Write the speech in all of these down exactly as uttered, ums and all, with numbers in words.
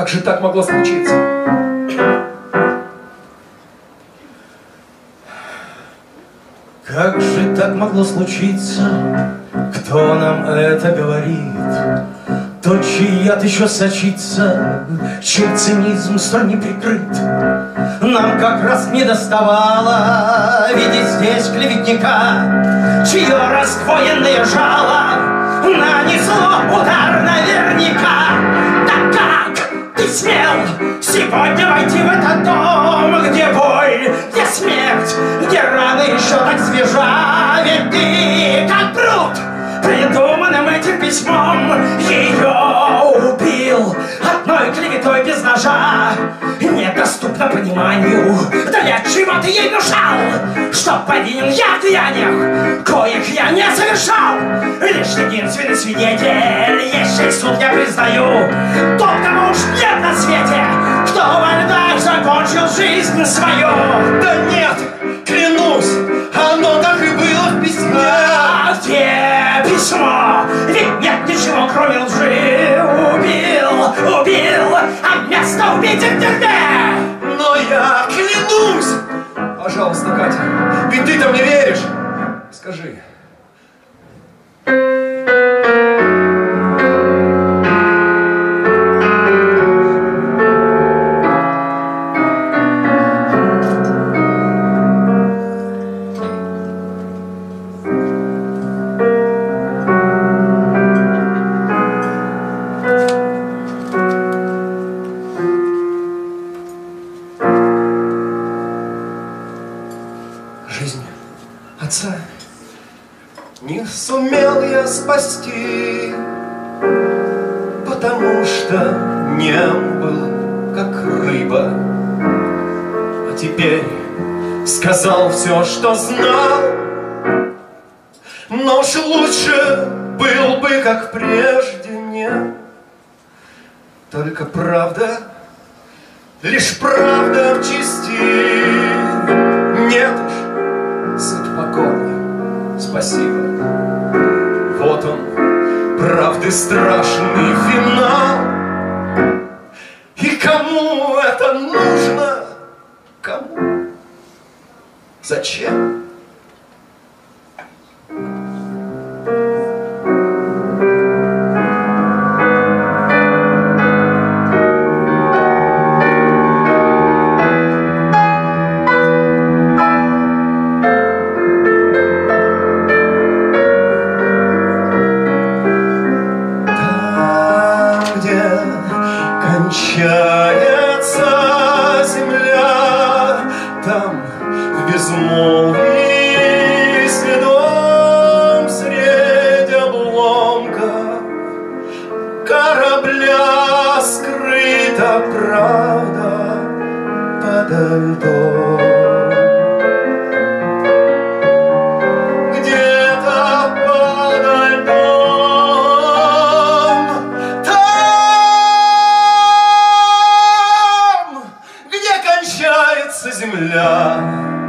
же так могло случиться? Как же так могло случиться? Кто нам это говорит? Тот, чей яд еще сочится, чей цинизм столь неприкрыт. Нам как раз не доставало видеть здесь клеветника, чье раздвоенное жало нанесло удар наверняка. Так как ты смел сегодня войти в этот дом, где боль, где смерть, где раны еще так свежа? Ведь ты, как брут, придуманным этим письмом ее убил одной клеветой без ножа. Недоступно пониманию, для чего ты ей мешал? Что повинен я в деяниях, коих я не совершал. Лишь единственный свидетель, если суд я признаю, тот, кому уж нет на свете, кто во льдах закончил жизнь свою. Да нет, клянусь, оно так и было в письме. А где письмо? Ведь нет ничего, кроме лжи. Убил, убил, а место убить в тюрьме. Но я клянусь. Пожалуйста, Катя, Ведь ты-то мне веришь? скажи. Жизнь отца Не сумел я спасти, потому что не был как рыба. А теперь сказал все, что знал, но уж лучше был бы, как прежде, нет. Только правда, лишь правда в чести. Нет уж, суд покорный, спасибо. вот он, правды страшный финал. И кому это нужно? Кому? Зачем? Кончается земля, там в безмолвии следом средь обломков корабля скрыта правда подо льдом. Где-то подо льдом, там, где кончается земля.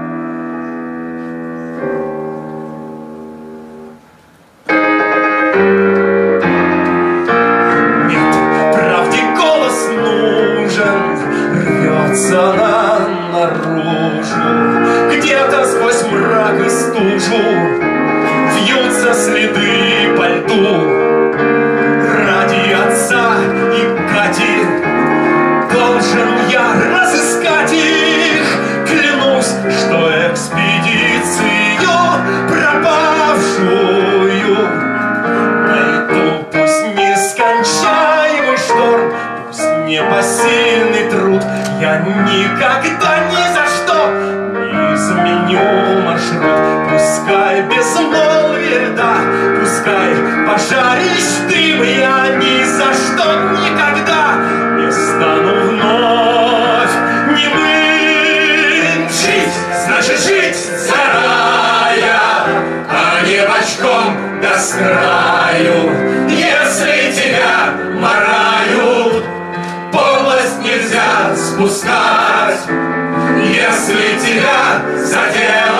Нет, правде голос нужен, рвется она наружу. Где-то сквозь мрак и стужу вьются следы по льду. Ради отца и Кати должен я разыскать их. Клянусь, что экспедицию пропавшую найду. Пусть нескончаемый шторм, пусть непосильный труд, я никогда ни за что не изменю маршрут. Пускай безмолвие льда, пускай пожарищ дым, я ни за что никогда не стану вновь немым. Жить значит жить сарая, а не бочком да с краю. Если тебя марают, подлость нельзя спускать. Если тебя задело